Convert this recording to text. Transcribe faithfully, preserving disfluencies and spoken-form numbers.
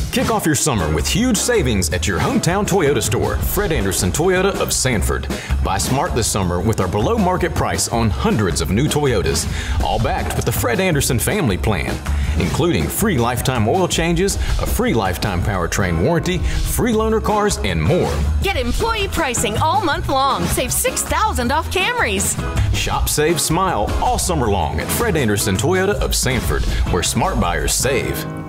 Kick off your summer with huge savings at your hometown Toyota store, Fred Anderson Toyota of Sanford. Buy smart this summer with our below market price on hundreds of new Toyotas, all backed with the Fred Anderson family plan, including free lifetime oil changes, a free lifetime powertrain warranty, free loaner cars, and more. Get employee pricing all month long. Save six thousand dollars off Camrys. Shop, save, smile all summer long at Fred Anderson Toyota of Sanford, where smart buyers save.